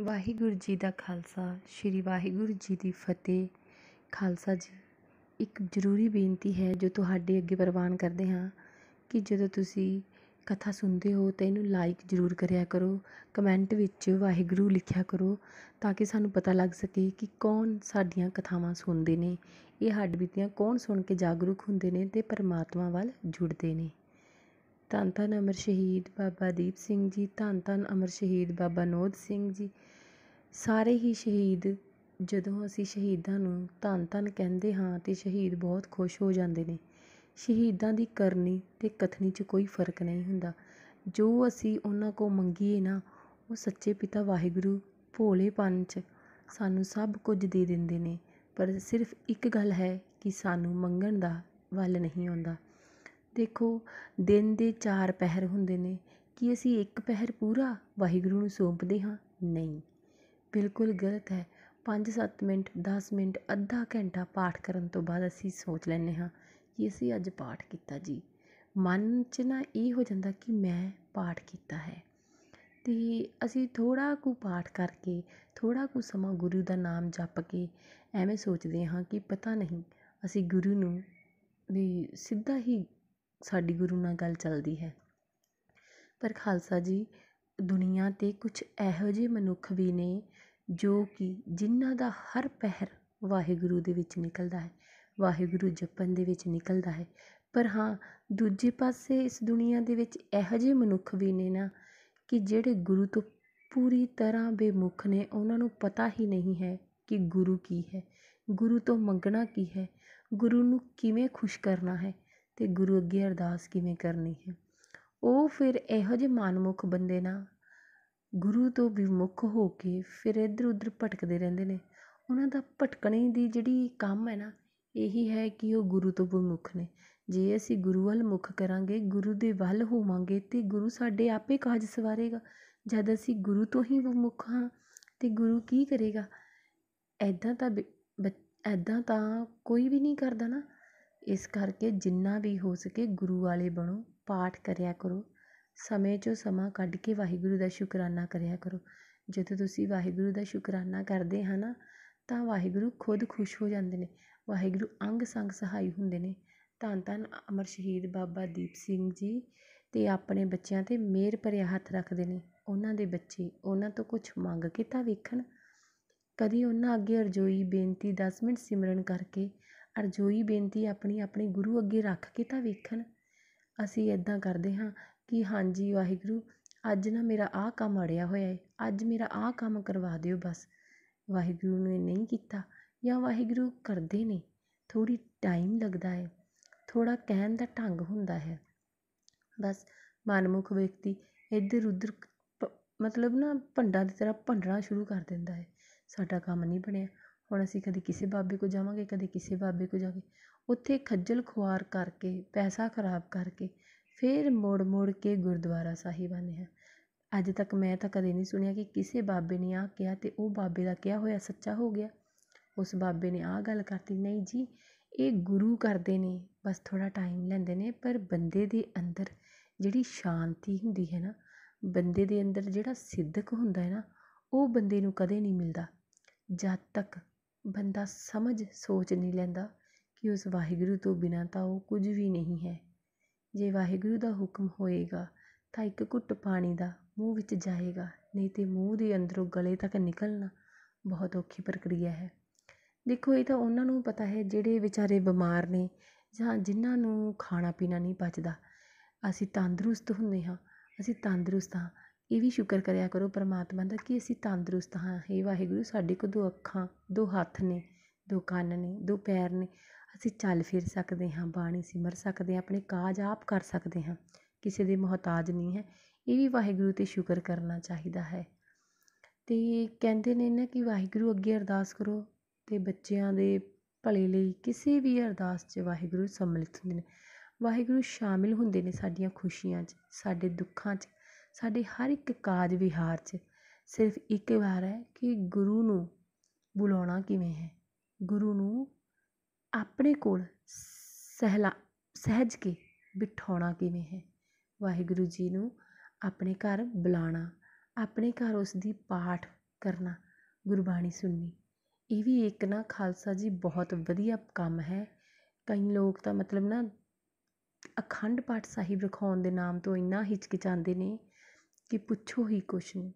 ਵਾਹਿਗੁਰੂ ਜੀ ਦਾ ਖਾਲਸਾ ਸ਼੍ਰੀ ਵਾਹਿਗੁਰੂ ਜੀ ਦੀ ਫਤਿਹ। ਖਾਲਸਾ ਜੀ, ਇੱਕ ਜ਼ਰੂਰੀ ਬੇਨਤੀ ਹੈ ਜੋ ਤੁਹਾਡੇ ਅੱਗੇ ਪ੍ਰਵਾਨ ਕਰਦੇ ਹਾਂ ਕਿ ਜਦੋਂ ਤੁਸੀਂ ਕਥਾ ਸੁਣਦੇ ਹੋ ਤਾਂ ਇਹਨੂੰ ਲਾਈਕ ਜ਼ਰੂਰ ਕਰਿਆ ਕਰੋ, ਕਮੈਂਟ ਵਿੱਚ ਵਾਹਿਗੁਰੂ ਲਿਖਿਆ ਕਰੋ ਤਾਂ ਕਿ ਸਾਨੂੰ ਪਤਾ ਲੱਗ ਸਕੇ ਕਿ ਕੌਣ ਸਾਡੀਆਂ ਕਥਾਵਾਂ ਸੁਣਦੇ ਨੇ, ਇਹ ਹੱਡਬੀਤੀਆਂ ਕੌਣ ਸੁਣ ਕੇ ਜਾਗਰੂਕ ਹੁੰਦੇ ਨੇ ਅਤੇ ਪਰਮਾਤਮਾ ਵੱਲ ਜੁੜਦੇ ਨੇ। ਧੰਨ ਧੰਨ ਅਮਰ ਸ਼ਹੀਦ ਬਾਬਾ ਦੀਪ ਸਿੰਘ ਜੀ, ਧੰਨ ਧੰਨ ਅਮਰ ਸ਼ਹੀਦ ਬਾਬਾ ਨੋਦ ਸਿੰਘ ਜੀ। ਸਾਰੇ ਹੀ ਸ਼ਹੀਦ, ਜਦੋਂ ਅਸੀਂ ਸ਼ਹੀਦਾਂ ਨੂੰ ਧੰਨ ਧੰਨ ਕਹਿੰਦੇ ਹਾਂ ਤਾਂ ਸ਼ਹੀਦ ਬਹੁਤ ਖੁਸ਼ ਹੋ ਜਾਂਦੇ ਨੇ। ਸ਼ਹੀਦਾਂ ਦੀ ਕਰਨੀ ਅਤੇ ਕਥਨੀ 'ਚ ਕੋਈ ਫਰਕ ਨਹੀਂ ਹੁੰਦਾ। ਜੋ ਅਸੀਂ ਉਹਨਾਂ ਕੋਲ ਮੰਗੀਏ ਨਾ, ਉਹ ਸੱਚੇ ਪਿਤਾ ਵਾਹਿਗੁਰੂ ਭੋਲੇਪਨ 'ਚ ਸਾਨੂੰ ਸਭ ਕੁਝ ਦੇ ਦਿੰਦੇ ਨੇ। ਪਰ ਸਿਰਫ ਇੱਕ ਗੱਲ ਹੈ ਕਿ ਸਾਨੂੰ ਮੰਗਣ ਦਾ ਵੱਲ ਨਹੀਂ ਆਉਂਦਾ। ਦੇਖੋ, ਦਿਨ ਦੇ 4 ਪਹਿਰ ਹੁੰਦੇ ਨੇ, ਕੀ ਅਸੀਂ ਇੱਕ ਪਹਿਰ ਪੂਰਾ ਵਾਹਿਗੁਰੂ ਨੂੰ ਸੌਂਪਦੇ ਹਾਂ? ਨਹੀਂ, ਬਿਲਕੁਲ ਗਲਤ ਹੈ। 5-7 ਮਿੰਟ, 10 ਮਿੰਟ, ਅੱਧਾ ਘੰਟਾ ਪਾਠ ਕਰਨ ਤੋਂ ਬਾਅਦ ਅਸੀਂ ਸੋਚ ਲੈਂਦੇ ਹਾਂ ਕਿ ਅਸੀਂ ਅੱਜ ਪਾਠ ਕੀਤਾ ਜੀ। ਮਨ 'ਚ ਨਾ ਇਹ ਹੋ ਜਾਂਦਾ ਕਿ ਮੈਂ ਪਾਠ ਕੀਤਾ ਹੈ, ਅਤੇ ਅਸੀਂ ਥੋੜ੍ਹਾ ਕੁ ਪਾਠ ਕਰਕੇ, ਥੋੜ੍ਹਾ ਕੁ ਸਮਾਂ ਗੁਰੂ ਦਾ ਨਾਮ ਜਪ ਕੇ ਐਵੇਂ ਸੋਚਦੇ ਹਾਂ ਕਿ ਪਤਾ ਨਹੀਂ ਅਸੀਂ ਗੁਰੂ ਨੂੰ ਵੀ ਸਿੱਧਾ ਹੀ ਸਾਡੀ ਗੁਰੂ ਨਾਲ ਗੱਲ ਚੱਲਦੀ ਹੈ। ਪਰ ਖਾਲਸਾ ਜੀ, ਦੁਨੀਆ 'ਤੇ ਕੁਛ ਇਹੋ ਜਿਹੇ ਮਨੁੱਖ ਵੀ ਨੇ ਜੋ ਕਿ ਜਿਨ੍ਹਾਂ ਦਾ ਹਰ ਪਹਿਰ ਵਾਹਿਗੁਰੂ ਦੇ ਵਿੱਚ ਨਿਕਲਦਾ ਹੈ, ਵਾਹਿਗੁਰੂ ਜਪਣ ਦੇ ਵਿੱਚ ਨਿਕਲਦਾ ਹੈ। ਪਰ ਹਾਂ, ਦੂਜੇ ਪਾਸੇ ਇਸ ਦੁਨੀਆ ਦੇ ਵਿੱਚ ਇਹੋ ਜਿਹੇ ਮਨੁੱਖ ਵੀ ਨੇ ਨਾ ਕਿ ਜਿਹੜੇ ਗੁਰੂ ਤੋਂ ਪੂਰੀ ਤਰ੍ਹਾਂ ਬੇਮੁੱਖ ਨੇ। ਉਹਨਾਂ ਨੂੰ ਪਤਾ ਹੀ ਨਹੀਂ ਹੈ ਕਿ ਗੁਰੂ ਕੀ ਹੈ, ਗੁਰੂ ਤੋਂ ਮੰਗਣਾ ਕੀ ਹੈ, ਗੁਰੂ ਨੂੰ ਕਿਵੇਂ ਖੁਸ਼ ਕਰਨਾ ਹੈ ਅਤੇ ਗੁਰੂ ਅੱਗੇ ਅਰਦਾਸ ਕਿਵੇਂ ਕਰਨੀ ਹੈ। ਉਹ ਫਿਰ ਇਹੋ ਜਿਹੇ ਮਨਮੁੱਖ ਬੰਦੇ ਨਾ ਗੁਰੂ ਤੋਂ ਵਿਮੁੱਖ ਹੋ ਕੇ ਫਿਰ ਇੱਧਰ ਉੱਧਰ ਭਟਕਦੇ ਰਹਿੰਦੇ ਨੇ। ਉਹਨਾਂ ਦਾ ਭਟਕਣੇ ਦੀ ਜਿਹੜੀ ਕੰਮ ਹੈ ਨਾ, ਇਹੀ ਹੈ ਕਿ ਉਹ ਗੁਰੂ ਤੋਂ ਵਿਮੁੱਖ ਨੇ। ਜੇ ਅਸੀਂ ਗੁਰੂ ਵੱਲ ਮੁੱਖ ਕਰਾਂਗੇ, ਗੁਰੂ ਦੇ ਵੱਲ ਹੋਵਾਂਗੇ ਅਤੇ ਗੁਰੂ ਸਾਡੇ ਆਪੇ ਕਾਜ ਸਵਾਰੇਗਾ। ਜਦ ਅਸੀਂ ਗੁਰੂ ਤੋਂ ਹੀ ਵਿਮੁੱਖ ਹਾਂ ਅਤੇ ਗੁਰੂ ਕੀ ਕਰੇਗਾ? ਇੱਦਾਂ ਤਾਂ ਕੋਈ ਵੀ ਨਹੀਂ ਕਰਦਾ ਨਾ। ਇਸ ਕਰਕੇ ਜਿੰਨਾ ਵੀ ਹੋ ਸਕੇ ਗੁਰੂ ਵਾਲੇ ਬਣੋ, ਪਾਠ ਕਰਿਆ ਕਰੋ, ਸਮੇਂ 'ਚੋਂ ਸਮਾਂ ਕੱਢ ਕੇ ਵਾਹਿਗੁਰੂ ਦਾ ਸ਼ੁਕਰਾਨਾ ਕਰਿਆ ਕਰੋ। ਜਦੋਂ ਤੁਸੀਂ ਵਾਹਿਗੁਰੂ ਦਾ ਸ਼ੁਕਰਾਨਾ ਕਰਦੇ ਹਾਂ ਨਾ, ਤਾਂ ਵਾਹਿਗੁਰੂ ਖੁਦ ਖੁਸ਼ ਹੋ ਜਾਂਦੇ ਨੇ। ਵਾਹਿਗੁਰੂ ਅੰਗ ਸੰਗ ਸਹਾਈ ਹੁੰਦੇ ਨੇ। ਧੰਨ ਧੰਨ ਅਮਰ ਸ਼ਹੀਦ ਬਾਬਾ ਦੀਪ ਸਿੰਘ ਜੀ ਅਤੇ ਆਪਣੇ ਬੱਚਿਆਂ 'ਤੇ ਮਿਹਰ ਭਰਿਆ ਹੱਥ ਰੱਖਦੇ ਨੇ। ਉਹਨਾਂ ਦੇ ਬੱਚੇ ਉਹਨਾਂ ਤੋਂ ਕੁਛ ਮੰਗ ਕੇ ਤਾਂ ਵੇਖਣ। ਕਦੀ ਉਹਨਾਂ ਅੱਗੇ ਅਰਜ਼ੋਈ ਬੇਨਤੀ 10 ਮਿੰਟ ਸਿਮਰਨ ਕਰਕੇ ਅਰਜ਼ੋਈ ਬੇਨਤੀ ਆਪਣੀ ਆਪਣੇ ਗੁਰੂ ਅੱਗੇ ਰੱਖ ਕੇ ਤਾਂ ਵੇਖਣ। ਅਸੀਂ ਇੱਦਾਂ ਕਰਦੇ ਹਾਂ ਕਿ ਹਾਂਜੀ ਵਾਹਿਗੁਰੂ, ਅੱਜ ਨਾ ਮੇਰਾ ਆਹ ਕੰਮ ਅੜਿਆ ਹੋਇਆ ਹੈ, ਅੱਜ ਮੇਰਾ ਆਹ ਕੰਮ ਕਰਵਾ ਦਿਓ ਬਸ। ਵਾਹਿਗੁਰੂ ਨੇ ਨਹੀਂ ਕੀਤਾ, ਜਾਂ ਵਾਹਿਗੁਰੂ ਕਰਦੇ ਨੇ, ਥੋੜ੍ਹੀ ਟਾਈਮ ਲੱਗਦਾ ਹੈ, ਥੋੜ੍ਹਾ ਕਹਿਣ ਦਾ ਢੰਗ ਹੁੰਦਾ ਹੈ। ਬਸ ਮਨਮੁੱਖ ਵਿਅਕਤੀ ਇੱਧਰ ਉੱਧਰ ਮਤਲਬ ਨਾ ਭੰਡਾਂ ਦੀ ਤਰ੍ਹਾਂ ਭੰਡਣਾ ਸ਼ੁਰੂ ਕਰ ਦਿੰਦਾ ਹੈ। ਸਾਡਾ ਕੰਮ ਨਹੀਂ ਬਣਿਆ, ਹੁਣ ਅਸੀਂ ਕਦੇ ਕਿਸੇ ਬਾਬੇ ਕੋਲ ਜਾਵਾਂਗੇ, ਕਦੇ ਕਿਸੇ ਬਾਬੇ ਕੋਲ ਜਾਵਾਂਗੇ, ਉੱਥੇ ਖੱਜਲ ਖੁਆਰ ਕਰਕੇ, ਪੈਸਾ ਖਰਾਬ ਕਰਕੇ ਫਿਰ ਮੁੜ ਕੇ ਗੁਰਦੁਆਰਾ ਸਾਹਿਬ ਆਉਂਦੇ ਹਾਂ। ਅੱਜ ਤੱਕ ਮੈਂ ਤਾਂ ਕਦੇ ਨਹੀਂ ਸੁਣਿਆ ਕਿ ਕਿਸੇ ਬਾਬੇ ਨੇ ਆਹ ਕਿਹਾ ਅਤੇ ਉਹ ਬਾਬੇ ਦਾ ਕਿਹਾ ਹੋਇਆ ਸੱਚਾ ਹੋ ਗਿਆ। ਉਸ ਬਾਬੇ ਨੇ ਆਹ ਗੱਲ ਕਰਤੀ। ਨਹੀਂ ਜੀ, ਇਹ ਗੁਰੂ ਕਰਦੇ ਨੇ, ਬਸ ਥੋੜ੍ਹਾ ਟਾਈਮ ਲੈਂਦੇ ਨੇ। ਪਰ ਬੰਦੇ ਦੇ ਅੰਦਰ ਜਿਹੜੀ ਸ਼ਾਂਤੀ ਹੁੰਦੀ ਹੈ ਨਾ, ਬੰਦੇ ਦੇ ਅੰਦਰ ਜਿਹੜਾ ਸਿੱਦਕ ਹੁੰਦਾ ਹੈ ਨਾ, ਉਹ ਬੰਦੇ ਨੂੰ ਕਦੇ ਨਹੀਂ ਮਿਲਦਾ ਜਦ ਤੱਕ ਬੰਦਾ ਸਮਝ ਸੋਚ ਨਹੀਂ ਲੈਂਦਾ ਕਿ ਉਸ ਵਾਹਿਗੁਰੂ ਤੋਂ ਬਿਨਾਂ ਤਾਂ ਉਹ ਕੁਝ ਵੀ ਨਹੀਂ ਹੈ। ਜੇ ਵਾਹਿਗੁਰੂ ਦਾ ਹੁਕਮ ਹੋਏਗਾ ਤਾਂ ਇੱਕ ਘੁੱਟ ਪਾਣੀ ਦਾ ਮੂੰਹ ਵਿੱਚ ਜਾਏਗਾ, ਨਹੀਂ ਤਾਂ ਮੂੰਹ ਦੇ ਅੰਦਰੋਂ ਗਲੇ ਤੱਕ ਨਿਕਲਣਾ ਬਹੁਤ ਔਖੀ ਪ੍ਰਕਿਰਿਆ ਹੈ। ਦੇਖੋ, ਇਹ ਤਾਂ ਉਹਨਾਂ ਨੂੰ ਪਤਾ ਹੈ ਜਿਹੜੇ ਵਿਚਾਰੇ ਬਿਮਾਰ ਨੇ ਜਾਂ ਜਿਨ੍ਹਾਂ ਨੂੰ ਖਾਣਾ ਪੀਣਾ ਨਹੀਂ ਪਚਦਾ। ਅਸੀਂ ਤੰਦਰੁਸਤ ਹੁੰਦੇ ਹਾਂ, ਅਸੀਂ ਤੰਦਰੁਸਤ ਹਾਂ। ਇਹ ਵੀ ਸ਼ੁਕਰ ਕਰਿਆ ਕਰੋ ਪਰਮਾਤਮਾ ਦਾ ਕਿ ਅਸੀਂ ਤੰਦਰੁਸਤ ਹਾਂ। ਹੇ ਵਾਹਿਗੁਰੂ, ਸਾਡੇ ਕੋਲ 2 ਅੱਖਾਂ, 2 ਹੱਥ ਨੇ, 2 ਕੰਨ ਨੇ, 2 ਪੈਰ ਨੇ, ਅਸੀਂ ਚੱਲ ਫਿਰ ਸਕਦੇ ਹਾਂ, ਬਾਣੀ ਸਿਮਰ ਸਕਦੇ ਹਾਂ, ਆਪਣੇ ਕਾਜ ਆਪ ਕਰ ਸਕਦੇ ਹਾਂ, ਕਿਸੇ ਦੇ ਮੁਹਤਾਜ ਨਹੀਂ ਹੈ। ਇਹ ਵੀ ਵਾਹਿਗੁਰੂ 'ਤੇ ਸ਼ੁਕਰ ਕਰਨਾ ਚਾਹੀਦਾ ਹੈ। ਅਤੇ ਕਹਿੰਦੇ ਨੇ ਨਾ ਕਿ ਵਾਹਿਗੁਰੂ ਅੱਗੇ ਅਰਦਾਸ ਕਰੋ ਅਤੇ ਬੱਚਿਆਂ ਦੇ ਭਲੇ ਲਈ ਕਿਸੇ ਵੀ ਅਰਦਾਸ 'ਚ ਵਾਹਿਗੁਰੂ ਸੰਮਿਲਿਤ ਹੁੰਦੇ ਨੇ। ਵਾਹਿਗੁਰੂ ਸ਼ਾਮਿਲ ਹੁੰਦੇ ਨੇ ਸਾਡੀਆਂ ਖੁਸ਼ੀਆਂ 'ਚ, ਸਾਡੇ ਦੁੱਖਾਂ 'ਚ, ਸਾਡੇ ਹਰ ਇੱਕ ਕਾਜ ਵਿਹਾਰ 'ਚ। ਸਿਰਫ ਇੱਕ ਵਾਰ ਹੈ ਕਿ ਗੁਰੂ ਨੂੰ ਬੁਲਾਉਣਾ ਕਿਵੇਂ ਹੈ, ਗੁਰੂ ਨੂੰ ਆਪਣੇ ਕੋਲ ਸਹਿਜ ਕੇ ਬਿਠਾਉਣਾ ਕਿਵੇਂ ਹੈ। ਵਾਹਿਗੁਰੂ ਜੀ ਨੂੰ ਆਪਣੇ ਘਰ ਬੁਲਾਉਣਾ, ਆਪਣੇ ਘਰ ਉਸ ਦੀ ਪਾਠ ਕਰਨਾ, ਗੁਰਬਾਣੀ ਸੁਣਨੀ। ਇਹ ਵੀ ਇੱਕ ਨਾ ਖਾਲਸਾ ਜੀ ਬਹੁਤ ਵਧੀਆ ਕੰਮ ਹੈ। ਕਈ ਲੋਕ ਤਾਂ ਮਤਲਬ ਨਾ ਅਖੰਡ ਪਾਠ ਸਾਹਿਬ ਰਖਾਉਣ ਦੇ ਨਾਮ ਤੋਂ ਇੰਨਾ ਹਿਚਕਿਚਾਉਂਦੇ ਨੇ ਕਿ ਪੁੱਛੋ ਹੀ ਕੁਛ ਨਹੀਂ।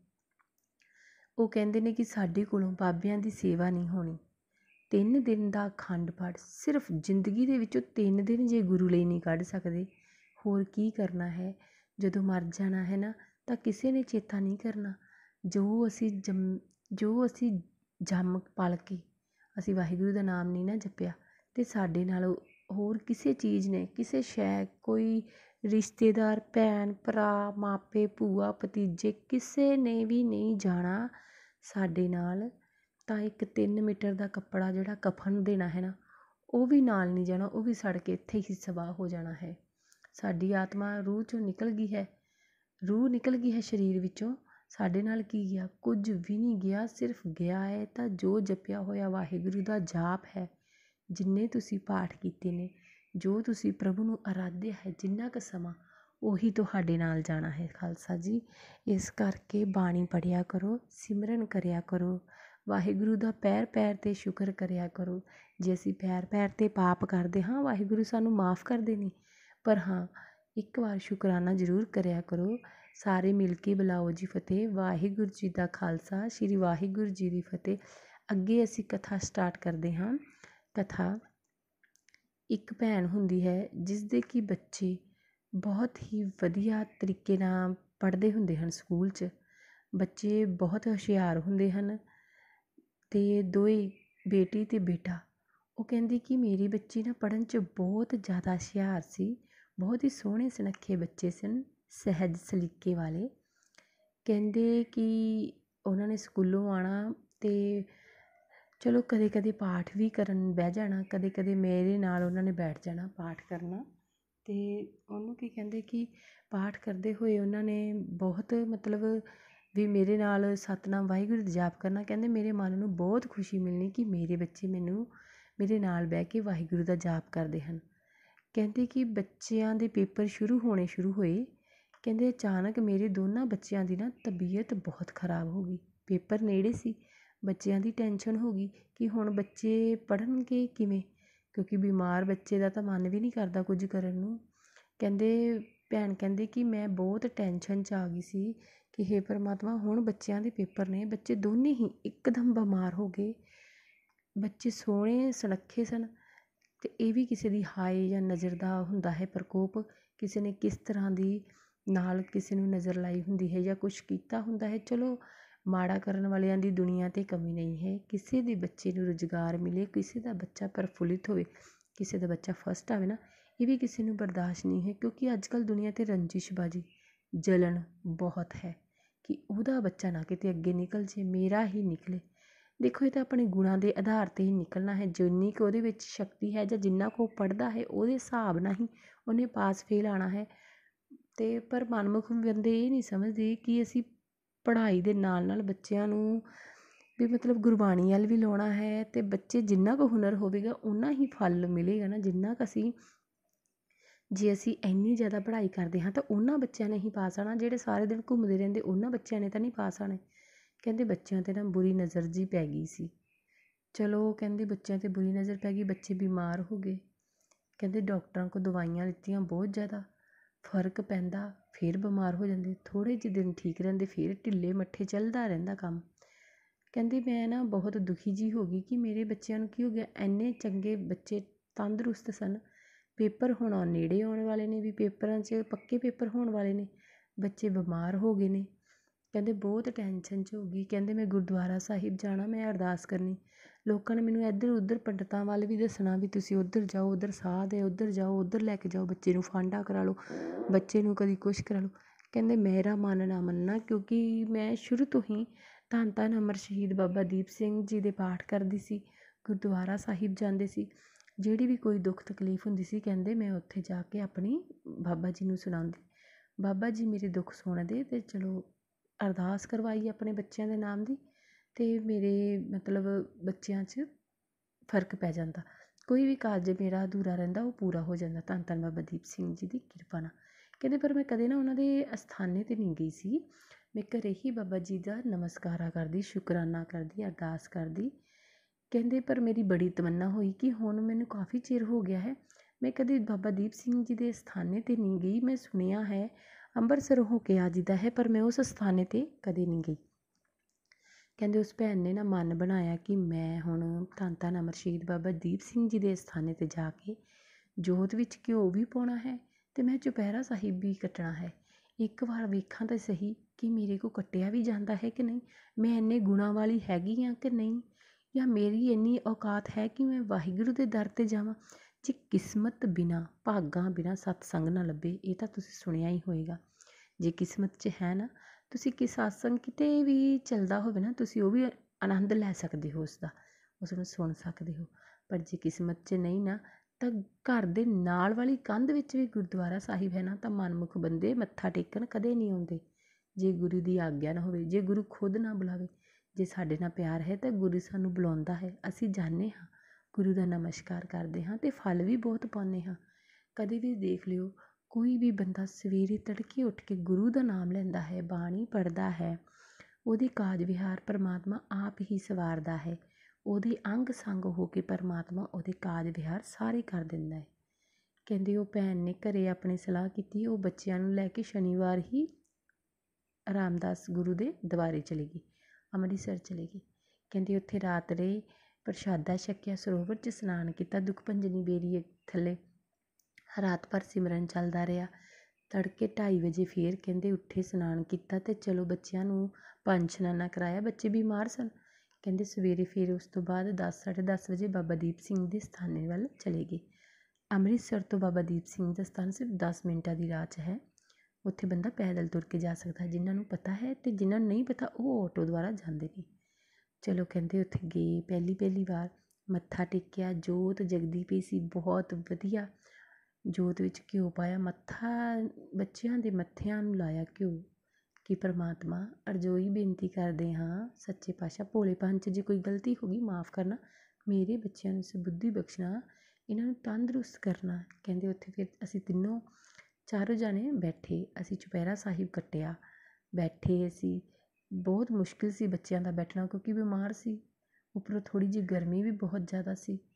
ਉਹ ਕਹਿੰਦੇ ਨੇ ਕਿ ਸਾਡੇ ਕੋਲੋਂ ਬਾਬਿਆਂ ਦੀ ਸੇਵਾ ਨਹੀਂ ਹੋਣੀ। 3 ਦਿਨ ਦਾ ਅਖੰਡ ਪਾਠ, ਸਿਰਫ ਜ਼ਿੰਦਗੀ ਦੇ ਵਿੱਚੋਂ 3 ਦਿਨ ਜੇ ਗੁਰੂ ਲਈ ਨਹੀਂ ਕੱਢ ਸਕਦੇ, ਹੋਰ ਕੀ ਕਰਨਾ ਹੈ। ਜਦੋਂ ਮਰ ਜਾਣਾ ਹੈ ਨਾ, ਤਾਂ ਕਿਸੇ ਨੇ ਚੇਤਾ ਨਹੀਂ ਕਰਨਾ। ਜੋ ਅਸੀਂ ਜੰਮ ਪਲ ਕੇ ਅਸੀਂ ਵਾਹਿਗੁਰੂ ਦਾ ਨਾਮ ਨਹੀਂ ਨਾ ਜਪਿਆ, ਅਤੇ ਸਾਡੇ ਨਾਲ ਹੋਰ ਕਿਸੇ ਚੀਜ਼ ਨੇ, ਕਿਸੇ ਸ਼ੈ, ਕੋਈ ਰਿਸ਼ਤੇਦਾਰ, ਭੈਣ ਭਰਾ, ਮਾਪੇ, ਭੂਆ ਭਤੀਜੇ, ਕਿਸੇ ਨੇ ਵੀ ਨਹੀਂ ਜਾਣਾ ਸਾਡੇ ਨਾਲ। ਤਾਂ ਇੱਕ 3 ਮੀਟਰ ਦਾ ਕੱਪੜਾ ਜਿਹੜਾ ਕਫਨ ਦੇਣਾ ਹੈ ਨਾ, ਉਹ ਵੀ ਨਾਲ ਨਹੀਂ ਜਾਣਾ, ਉਹ ਵੀ ਸੜ ਕੇ ਇੱਥੇ ਹੀ ਸਵਾਹ ਹੋ ਜਾਣਾ ਹੈ। ਸਾਡੀ ਆਤਮਾ ਰੂਹ 'ਚੋਂ ਨਿਕਲ ਗਈ ਹੈ, ਰੂਹ ਨਿਕਲ ਗਈ ਹੈ ਸਰੀਰ ਵਿੱਚੋਂ, ਸਾਡੇ ਨਾਲ ਕੀ ਗਿਆ? ਕੁਝ ਵੀ ਨਹੀਂ ਗਿਆ। ਸਿਰਫ ਗਿਆ ਹੈ ਤਾਂ ਜੋ ਜਪਿਆ ਹੋਇਆ ਵਾਹਿਗੁਰੂ ਦਾ ਜਾਪ ਹੈ, ਜਿੰਨੇ ਤੁਸੀਂ ਪਾਠ ਕੀਤੇ ਨੇ, ਜੋ ਤੁਸੀਂ ਪ੍ਰਭੂ ਨੂੰ ਆਰਾਧਿਆ ਹੈ ਜਿੰਨਾ ਕੁ ਸਮਾਂ, ਉਹੀ ਤੁਹਾਡੇ ਨਾਲ ਜਾਣਾ ਹੈ ਖਾਲਸਾ ਜੀ। ਇਸ ਕਰਕੇ ਬਾਣੀ ਪੜ੍ਹਿਆ ਕਰੋ, ਸਿਮਰਨ ਕਰਿਆ ਕਰੋ, ਵਾਹਿਗੁਰੂ ਦਾ ਪੈਰ ਪੈਰ 'ਤੇ ਸ਼ੁਕਰ ਕਰਿਆ ਕਰੋ। ਜੇ ਅਸੀਂ ਪੈਰ ਪੈਰ 'ਤੇ ਪਾਪ ਕਰਦੇ ਹਾਂ, ਵਾਹਿਗੁਰੂ ਸਾਨੂੰ ਮਾफ़ ਕਰਦੇ ਨੇ, ਪਰ ਹਾਂ ਇੱਕ ਵਾਰ ਸ਼ੁਕਰਾਨਾ ਜ਼ਰੂਰ ਕਰਿਆ ਕਰੋ। ਸਾਰੇ ਮਿਲ ਕੇ ਬੁਲਾਓ ਜੀ ਫਤਿਹ। ਵਾਹਿਗੁਰੂ ਜੀ ਦਾ ਖਾਲਸਾ, ਸ਼੍ਰੀ ਵਾਹਿਗੁਰੂ ਜੀ ਦੀ ਫਤਿਹ। ਅੱਗੇ ਅਸੀਂ ਕਥਾ ਸਟਾਰਟ ਕਰਦੇ ਹਾਂ। ਕਥਾ, ਇੱਕ ਭੈਣ ਹੁੰਦੀ ਹੈ ਜਿਸ ਦੇ ਕਿ ਬੱਚੇ ਬਹੁਤ ਹੀ ਵਧੀਆ ਤਰੀਕੇ ਨਾਲ ਪੜ੍ਹਦੇ ਹੁੰਦੇ ਹਨ। ਸਕੂਲ 'ਚ ਬੱਚੇ ਬਹੁਤ ਹੁਸ਼ਿਆਰ ਹੁੰਦੇ ਹਨ, ਅਤੇ ਦੋਵੇਂ ਬੇਟੀ ਅਤੇ ਬੇਟਾ। ਉਹ ਕਹਿੰਦੀ ਕਿ ਮੇਰੀ ਬੱਚੀ ਨਾ ਪੜ੍ਹਨ 'ਚ ਬਹੁਤ ਜ਼ਿਆਦਾ ਹੁਸ਼ਿਆਰ ਸੀ, ਬਹੁਤ ਹੀ ਸੋਹਣੇ ਸੁਨੱਖੇ ਬੱਚੇ ਸਨ, ਸਹਿਜ ਸਲੀਕੇ ਵਾਲੇ। ਕਹਿੰਦੇ ਕਿ ਉਹਨਾਂ ਨੇ ਸਕੂਲੋਂ ਆਉਣਾ ਅਤੇ ਚਲੋ ਕਦੇ ਕਦੇ ਪਾਠ ਵੀ ਕਰਨ ਬਹਿ ਜਾਣਾ, ਕਦੇ ਕਦੇ ਮੇਰੇ ਨਾਲ ਉਹਨਾਂ ਨੇ ਬੈਠ ਜਾਣਾ ਪਾਠ ਕਰਨਾ। ਅਤੇ ਉਹਨੂੰ ਕੀ ਕਹਿੰਦੇ ਕਿ ਪਾਠ ਕਰਦੇ ਹੋਏ ਉਹਨਾਂ ਨੇ ਬਹੁਤ ਮਤਲਬ ਵੀ ਮੇਰੇ ਨਾਲ ਸਤਿਨਾਮ ਵਾਹਿਗੁਰੂ ਦਾ ਜਾਪ ਕਰਨਾ। ਕਹਿੰਦੇ ਮੇਰੇ ਮਨ ਨੂੰ ਬਹੁਤ ਖੁਸ਼ੀ ਮਿਲਣੀ ਕਿ ਮੇਰੇ ਬੱਚੇ ਮੇਰੇ ਨਾਲ ਬਹਿ ਕੇ ਵਾਹਿਗੁਰੂ ਦਾ ਜਾਪ ਕਰਦੇ ਹਨ। ਕਹਿੰਦੇ ਕਿ ਬੱਚਿਆਂ ਦੇ ਪੇਪਰ ਸ਼ੁਰੂ ਹੋਏ। ਕਹਿੰਦੇ ਅਚਾਨਕ ਮੇਰੇ ਦੋਨਾਂ ਬੱਚਿਆਂ ਦੀ ਨਾ ਤਬੀਅਤ ਬਹੁਤ ਖਰਾਬ ਹੋ ਗਈ। ਪੇਪਰ ਨੇੜੇ ਸੀ, ਬੱਚਿਆਂ ਦੀ ਟੈਨਸ਼ਨ ਹੋ ਗਈ ਕਿ ਹੁਣ ਬੱਚੇ ਪੜ੍ਹਨਗੇ ਕਿਵੇਂ, ਕਿਉਂਕਿ ਬਿਮਾਰ ਬੱਚੇ ਦਾ ਤਾਂ ਮਨ ਵੀ ਨਹੀਂ ਕਰਦਾ ਕੁਝ ਕਰਨ ਨੂੰ। ਕਹਿੰਦੇ ਭੈਣ ਕਹਿੰਦੇ ਕਿ ਮੈਂ ਬਹੁਤ ਟੈਨਸ਼ਨ 'ਚ ਆ ਗਈ ਸੀ ਕਿ ਹੇ ਪਰਮਾਤਮਾ, ਹੁਣ ਬੱਚਿਆਂ ਦੇ ਪੇਪਰ ਨੇ, ਬੱਚੇ ਦੋਨੇ ਹੀ ਇੱਕਦਮ ਬਿਮਾਰ ਹੋ ਗਏ। ਬੱਚੇ ਸੋਹਣੇ ਸੁਨੱਖੇ ਸਨ, ਅਤੇ ਇਹ ਵੀ ਕਿਸੇ ਦੀ ਹਾਏ ਜਾਂ ਨਜ਼ਰ ਦਾ ਹੁੰਦਾ ਹੈ ਪ੍ਰਕੋਪ, ਕਿਸੇ ਨੇ ਕਿਸ ਤਰ੍ਹਾਂ ਦੀ ਨਾਲ ਕਿਸੇ ਨੂੰ ਨਜ਼ਰ ਲਾਈ ਹੁੰਦੀ ਹੈ ਜਾਂ ਕੁਛ ਕੀਤਾ ਹੁੰਦਾ ਹੈ। ਚਲੋ ਮਾੜਾ ਕਰਨ ਵਾਲਿਆਂ ਦੀ ਦੁਨੀਆ 'ਤੇ ਕਮੀ ਨਹੀਂ ਹੈ। ਕਿਸੇ ਦੇ ਬੱਚੇ ਨੂੰ ਰੁਜ਼ਗਾਰ ਮਿਲੇ, ਕਿਸੇ ਦਾ ਬੱਚਾ ਪ੍ਰਫੁੱਲਿਤ ਹੋਵੇ, ਕਿਸੇ ਦਾ ਬੱਚਾ ਫਸਟ ਆਵੇ ਨਾ, ਇਹ ਵੀ ਕਿਸੇ ਨੂੰ ਬਰਦਾਸ਼ਤ ਨਹੀਂ ਹੈ। ਕਿਉਂਕਿ ਅੱਜ ਕੱਲ੍ਹ ਦੁਨੀਆ 'ਤੇ ਰੰਜਿਸ਼ਬਾਜ਼ੀ, ਜਲਨ ਬਹੁਤ ਹੈ ਕਿ ਉਹਦਾ ਬੱਚਾ ਨਾ ਕਿਤੇ ਅੱਗੇ ਨਿਕਲ ਜੇ, ਮੇਰਾ ਹੀ ਨਿਕਲੇ। ਦੇਖੋ ਇਹ ਤਾਂ ਆਪਣੇ ਗੁਣਾਂ ਦੇ ਆਧਾਰ 'ਤੇ ਹੀ ਨਿਕਲਣਾ ਹੈ। ਜਿੰਨੀ ਕੁ ਉਹਦੇ ਵਿੱਚ ਸ਼ਕਤੀ ਹੈ ਜਾਂ ਜਿੰਨਾ ਕੁ ਉਹ ਪੜ੍ਹਦਾ ਹੈ, ਉਹਦੇ ਹਿਸਾਬ ਨਾਲ ਹੀ ਉਹਨੇ ਪਾਸ ਫੇਲ ਆਉਣਾ ਹੈ। ਅਤੇ ਪਰ ਮਨਮੁਖ ਬੰਦੇ ਇਹ ਨਹੀਂ ਸਮਝਦੇ ਕਿ ਅਸੀਂ ਪੜ੍ਹਾਈ ਦੇ ਨਾਲ ਨਾਲ ਬੱਚਿਆਂ ਨੂੰ ਵੀ ਮਤਲਬ ਗੁਰਬਾਣੀ ਵੱਲ ਵੀ ਲਾਉਣਾ ਹੈ, ਅਤੇ ਬੱਚੇ ਜਿੰਨਾ ਕੁ ਹੁਨਰ ਹੋਵੇਗਾ ਓਨਾ ਹੀ ਫਲ ਮਿਲੇਗਾ ਨਾ। ਜਿੰਨਾ ਕੁ ਜੇ ਅਸੀਂ ਇੰਨੀ ਜ਼ਿਆਦਾ ਪੜ੍ਹਾਈ ਕਰਦੇ ਹਾਂ ਤਾਂ ਉਹਨਾਂ ਬੱਚਿਆਂ ਨੇ ਹੀ ਪਾਸ ਆਉਣਾ। ਜਿਹੜੇ ਸਾਰੇ ਦਿਨ ਘੁੰਮਦੇ ਰਹਿੰਦੇ, ਉਹਨਾਂ ਬੱਚਿਆਂ ਨੇ ਤਾਂ ਨਹੀਂ ਪਾਸ ਆਉਣੇ। ਕਹਿੰਦੇ ਬੱਚਿਆਂ 'ਤੇ ਨਾ ਬੁਰੀ ਨਜ਼ਰ ਜਿਹੀ ਪੈ ਗਈ ਸੀ। ਚਲੋ ਕਹਿੰਦੇ ਬੱਚਿਆਂ 'ਤੇ ਬੁਰੀ ਨਜ਼ਰ ਪੈ ਗਈ, ਬੱਚੇ ਬਿਮਾਰ ਹੋ ਗਏ। ਕਹਿੰਦੇ ਡਾਕਟਰਾਂ ਕੋਲ ਦਵਾਈਆਂ ਲਿੱਤੀਆਂ, ਬਹੁਤ ਜ਼ਿਆਦਾ ਫਰਕ ਪੈਂਦਾ, ਫਿਰ ਬਿਮਾਰ ਹੋ ਜਾਂਦੇ। ਥੋੜ੍ਹੇ ਜਿਹੇ ਦਿਨ ਠੀਕ ਰਹਿੰਦੇ, ਫਿਰ ਢਿੱਲੇ ਮੱਠੇ ਚੱਲਦਾ ਰਹਿੰਦਾ ਕੰਮ। ਕਹਿੰਦੇ ਮੈਂ ਨਾ ਬਹੁਤ ਦੁਖੀ ਜਿਹੀ ਹੋ ਗਈ ਕਿ ਮੇਰੇ ਬੱਚਿਆਂ ਨੂੰ ਕੀ ਹੋ ਗਿਆ। ਇੰਨੇ ਚੰਗੇ ਬੱਚੇ, ਤੰਦਰੁਸਤ ਸਨ, ਪੇਪਰ ਹੁਣ ਨੇੜੇ ਆਉਣ ਵਾਲੇ ਨੇ, ਵੀ ਪੇਪਰਾਂ 'ਚ ਪੱਕੇ ਪੇਪਰ ਹੋਣ ਵਾਲੇ ਨੇ, ਬੱਚੇ ਬਿਮਾਰ ਹੋ ਗਏ ਨੇ। ਕਹਿੰਦੇ ਬਹੁਤ ਟੈਨਸ਼ਨ 'ਚ ਹੋ ਗਈ। ਕਹਿੰਦੇ ਮੈਂ ਗੁਰਦੁਆਰਾ ਸਾਹਿਬ ਜਾਣਾ, ਮੈਂ ਅਰਦਾਸ ਕਰਨੀ। ਲੋਕਾਂ ਨੇ ਮੈਨੂੰ ਇੱਧਰ ਉੱਧਰ ਪੰਡਤਾਂ ਵੱਲ ਵੀ ਦੱਸਣਾ ਵੀ ਤੁਸੀਂ ਉੱਧਰ ਜਾਓ, ਉੱਧਰ ਸਾਧ ਹੈ, ਉੱਧਰ ਜਾਓ, ਉੱਧਰ ਲੈ ਕੇ ਜਾਓ ਬੱਚੇ ਨੂੰ, ਫਾਂਡਾ ਕਰਾ ਲਓ ਬੱਚੇ ਨੂੰ, ਕਦੀ ਕੁਛ ਕਰਾ ਲਓ। ਕਹਿੰਦੇ ਮੇਰਾ ਮਨ ਨਾ ਮੰਨਣਾ, ਕਿਉਂਕਿ ਮੈਂ ਸ਼ੁਰੂ ਤੋਂ ਹੀ ਧੰਨ ਧੰਨ ਅਮਰ ਸ਼ਹੀਦ ਬਾਬਾ ਦੀਪ ਸਿੰਘ ਜੀ ਦੇ ਪਾਠ ਕਰਦੀ ਸੀ, ਗੁਰਦੁਆਰਾ ਸਾਹਿਬ ਜਾਂਦੇ ਸੀ। ਜਿਹੜੀ ਵੀ ਕੋਈ ਦੁੱਖ ਤਕਲੀਫ ਹੁੰਦੀ ਸੀ, ਕਹਿੰਦੇ ਮੈਂ ਉੱਥੇ ਜਾ ਕੇ ਆਪਣੀ ਬਾਬਾ ਜੀ ਨੂੰ ਸੁਣਾਉਂਦੀ। ਬਾਬਾ ਜੀ ਮੇਰੇ ਦੁੱਖ ਸੁਣਦੇ, ਅਤੇ ਚਲੋ ਅਰਦਾਸ ਕਰਵਾਈ ਆਪਣੇ ਬੱਚਿਆਂ ਦੇ ਨਾਮ ਦੀ, ਅਤੇ ਮੇਰੇ ਮਤਲਬ ਬੱਚਿਆਂ 'ਚ ਫਰਕ ਪੈ ਜਾਂਦਾ। ਕੋਈ ਵੀ ਕਾਰਜ ਮੇਰਾ ਅਧੂਰਾ ਰਹਿੰਦਾ, ਉਹ ਪੂਰਾ ਹੋ ਜਾਂਦਾ ਧੰਨ ਧੰਨ ਬਾਬਾ ਦੀਪ ਸਿੰਘ ਜੀ ਦੀ ਕਿਰਪਾ ਨਾਲ। ਕਹਿੰਦੇ ਪਰ ਮੈਂ ਕਦੇ ਨਾ ਉਹਨਾਂ ਦੇ ਅਸਥਾਨੇ 'ਤੇ ਨਹੀਂ ਗਈ ਸੀ। ਮੈਂ ਘਰੇ ਹੀ ਬਾਬਾ ਜੀ ਦਾ ਨਮਸਕਾਰਾ ਕਰਦੀ, ਸ਼ੁਕਰਾਨਾ ਕਰਦੀ, ਅਰਦਾਸ ਕਰਦੀ। ਕਹਿੰਦੇ ਪਰ ਮੇਰੀ ਬੜੀ ਤਮੰਨਾ ਹੋਈ ਕਿ ਹੁਣ ਮੈਨੂੰ ਕਾਫੀ ਚਿਰ ਹੋ ਗਿਆ ਹੈ, ਮੈਂ ਕਦੇ ਬਾਬਾ ਦੀਪ ਸਿੰਘ ਜੀ ਦੇ ਸਥਾਨੇ 'ਤੇ ਨਹੀਂ ਗਈ। ਮੈਂ ਸੁਣਿਆ ਹੈ ਅੰਮ੍ਰਿਤਸਰ ਹੋ ਕੇ ਆ ਜਿੱਦਾ ਹੈ, ਪਰ ਮੈਂ ਉਸ ਸਥਾਨੇ 'ਤੇ ਕਦੇ ਨਹੀਂ ਗਈ। ਕਹਿੰਦੇ ਉਸ ਭੈਣ ਨੇ ਨਾ ਮਨ ਬਣਾਇਆ ਕਿ ਮੈਂ ਹੁਣ ਧੰਨ ਧੰਨ ਅਮਰ ਸ਼ਹੀਦ ਬਾਬਾ ਦੀਪ ਸਿੰਘ ਜੀ ਦੇ ਸਥਾਨੇ 'ਤੇ ਜਾ ਕੇ ਜੋਤ ਵਿੱਚ ਘਿਓ ਵੀ ਪਾਉਣਾ ਹੈ ਅਤੇ ਮੈਂ ਚੁਪਹਿਰਾ ਸਾਹਿਬ ਵੀ ਕੱਟਣਾ ਹੈ। ਇੱਕ ਵਾਰ ਵੇਖਾਂ ਤਾਂ ਸਹੀ ਕਿ ਮੇਰੇ ਕੋਲ ਕੱਟਿਆ ਵੀ ਜਾਂਦਾ ਹੈ ਕਿ ਨਹੀਂ, ਮੈਂ ਇੰਨੇ ਗੁਣਾਂ ਵਾਲੀ ਹੈਗੀ ਹਾਂ ਕਿ ਨਹੀਂ, ਜਾਂ ਮੇਰੀ ਇੰਨੀ ਔਕਾਤ ਹੈ ਕਿ ਮੈਂ ਵਾਹਿਗੁਰੂ ਦੇ ਦਰ 'ਤੇ ਜਾਵਾਂ। ਜੇ ਕਿਸਮਤ ਬਿਨਾਂ, ਭਾਗਾਂ ਬਿਨਾਂ ਸਤਸੰਗ ਨਾ ਲੱਭੇ, ਇਹ ਤਾਂ ਤੁਸੀਂ ਸੁਣਿਆ ਹੀ ਹੋਏਗਾ। ਜੇ ਕਿਸਮਤ 'ਚ ਹੈ ਨਾ, ਤੁਸੀਂ ਕਿ ਸਤਸੰਗ ਕਿਤੇ ਵੀ ਚੱਲਦਾ ਹੋਵੇ ਨਾ, ਤੁਸੀਂ ਉਹ ਵੀ ਆਨੰਦ ਲੈ ਸਕਦੇ ਹੋ ਉਸ ਨੂੰ ਸੁਣ ਸਕਦੇ ਹੋ। ਪਰ ਜੇ ਕਿਸਮਤ 'ਚ ਨਹੀਂ ਨਾ, ਤਾਂ ਘਰ ਦੇ ਨਾਲ ਵਾਲੀ ਕੰਧ ਵਿੱਚ ਵੀ ਗੁਰਦੁਆਰਾ ਸਾਹਿਬ ਹੈ ਨਾ, ਤਾਂ ਮਨਮੁਖ ਬੰਦੇ ਮੱਥਾ ਟੇਕਣ ਕਦੇ ਨਹੀਂ ਆਉਂਦੇ ਜੇ ਗੁਰੂ ਦੀ ਆਗਿਆ ਨਾ ਹੋਵੇ, ਜੇ ਗੁਰੂ ਖੁਦ ਨਾ ਬੁਲਾਵੇ। ਜੇ ਸਾਡੇ ਨਾਲ ਪਿਆਰ ਹੈ ਤਾਂ ਗੁਰੂ ਸਾਨੂੰ ਬੁਲਾਉਂਦਾ ਹੈ, ਅਸੀਂ ਜਾਂਦੇ ਹਾਂ, ਗੁਰੂ ਦਾ ਨਮਸਕਾਰ ਕਰਦੇ ਹਾਂ ਅਤੇ ਫਲ ਵੀ ਬਹੁਤ ਪਾਉਂਦੇ ਹਾਂ। ਕਦੇ ਵੀ ਦੇਖ ਲਿਓ, ਕੋਈ ਵੀ ਬੰਦਾ ਸਵੇਰੇ ਤੜਕੇ ਉੱਠ ਕੇ ਗੁਰੂ ਦਾ ਨਾਮ ਲੈਂਦਾ ਹੈ, ਬਾਣੀ ਪੜ੍ਹਦਾ ਹੈ, ਉਹਦੀ ਕਾਜ ਵਿਹਾਰ ਪਰਮਾਤਮਾ ਆਪ ਹੀ ਸਵਾਰਦਾ ਹੈ। ਉਹਦੇ ਅੰਗ ਸੰਗ ਹੋ ਕੇ ਪਰਮਾਤਮਾ ਉਹਦੇ ਕਾਜ ਵਿਹਾਰ ਸਾਰੇ ਕਰ ਦਿੰਦਾ ਹੈ। ਕਹਿੰਦੇ ਉਹ ਭੈਣ ਨੇ ਘਰੇ ਆਪਣੀ ਸਲਾਹ ਕੀਤੀ, ਉਹ ਬੱਚਿਆਂ ਨੂੰ ਲੈ ਕੇ ਸ਼ਨੀਵਾਰ ਹੀ ਰਾਮਦਾਸ ਗੁਰੂ ਦੇ ਦੁਆਰੇ ਚਲੀ ਗਈ, ਅੰਮ੍ਰਿਤਸਰ ਚਲੀ ਗਈ। ਕਹਿੰਦੇ ਉੱਥੇ ਰਾਤ ਰਹੇ, ਪ੍ਰਸ਼ਾਦਾ ਛਕਿਆ, ਸਰੋਵਰ 'ਚ ਇਸ਼ਨਾਨ ਕੀਤਾ, ਦੁੱਖ ਭੰਜਨੀ ਬੇਰੀ ਥੱਲੇ ਰਾਤ ਭਰ ਸਿਮਰਨ ਚੱਲਦਾ ਰਿਹਾ। ਤੜਕੇ 2:30 ਵਜੇ ਫੇਰ ਕਹਿੰਦੇ ਉੱਠੇ, ਇਸ਼ਨਾਨ ਕੀਤਾ ਅਤੇ ਚਲੋ ਬੱਚਿਆਂ ਨੂੰ ਪੰਜ ਇਸ਼ਨਾਨਾ ਕਰਾਇਆ, ਬੱਚੇ ਬਿਮਾਰ ਸਨ। ਕਹਿੰਦੇ ਸਵੇਰੇ ਫਿਰ ਉਸ ਤੋਂ ਬਾਅਦ 10, 10:30 ਵਜੇ ਬਾਬਾ ਦੀਪ ਸਿੰਘ ਦੇ ਸਥਾਨੇ ਵੱਲ ਚਲੇ ਗਏ। ਅੰਮ੍ਰਿਤਸਰ ਤੋਂ ਬਾਬਾ ਦੀਪ ਸਿੰਘ ਦਾ ਸਥਾਨ ਸਿਰਫ 10 ਮਿੰਟਾਂ ਦੀ ਰਾਹ 'ਚ ਹੈ। ਉੱਥੇ ਬੰਦਾ ਪੈਦਲ ਤੁਰ ਕੇ ਜਾ ਸਕਦਾ, ਜਿਨ੍ਹਾਂ ਨੂੰ ਪਤਾ ਹੈ, ਅਤੇ ਜਿਨ੍ਹਾਂ ਨੂੰ ਨਹੀਂ ਪਤਾ ਉਹ ਆਟੋ ਦੁਆਰਾ ਜਾਂਦੇ ਨੇ। ਚਲੋ ਕਹਿੰਦੇ ਉੱਥੇ ਗਏ, ਪਹਿਲੀ ਵਾਰ ਮੱਥਾ ਟੇਕਿਆ, ਜੋਤ ਜਗਦੀ ਪਈ ਸੀ, ਬਹੁਤ ਵਧੀਆ। ਜੋਤ ਵਿੱਚ ਘਿਓ ਪਾਇਆ, ਮੱਥਾ ਬੱਚਿਆਂ ਦੇ ਮੱਥਿਆਂ ਨੂੰ ਲਾਇਆ ਘਿਓ ਕਿ ਪਰਮਾਤਮਾ ਅਰਜ਼ੋਈ ਬੇਨਤੀ ਕਰਦੇ ਹਾਂ, ਸੱਚੇ ਪਾਤਸ਼ਾਹ ਭੋਲੇ ਪੰਚ ਜੇ ਕੋਈ ਗਲਤੀ ਹੋ ਗਈ ਮਾफ़ ਕਰਨਾ, ਮੇਰੇ ਬੱਚਿਆਂ ਨੂੰ ਸੁਬੁੱਧੀ ਬਖਸ਼ਣਾ, ਇਹਨਾਂ ਨੂੰ ਤੰਦਰੁਸਤ ਕਰਨਾ। ਕਹਿੰਦੇ ਉੱਥੇ ਫਿਰ ਅਸੀਂ ਚਾਰੋਂ ਜਾਣੇ ਬੈਠੇ, ਅਸੀਂ ਚੁਪਹਿਰਾ ਸਾਹਿਬ ਕੱਟਿਆ, ਬੈਠੇ ਅਸੀਂ। ਬਹੁਤ ਮੁਸ਼ਕਿਲ ਸੀ ਬੱਚਿਆਂ ਦਾ ਬੈਠਣਾ, ਕਿਉਂਕਿ ਬਿਮਾਰ ਸੀ, ਉੱਪਰੋਂ ਥੋੜ੍ਹੀ ਜਿਹੀ ਗਰਮੀ ਵੀ ਬਹੁਤ ਜ਼ਿਆਦਾ ਸੀ।